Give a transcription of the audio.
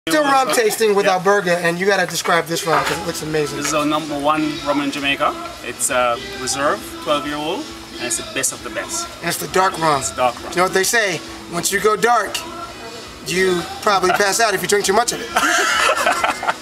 Still rum tasting with Alberga, and you gotta describe this rum because it looks amazing. This is our #1 rum in Jamaica. It's a reserve, 12-year-old, and it's the best of the best. And it's the dark rum. It's dark rum. You know what they say? Once you go dark, you probably pass out if you drink too much of it.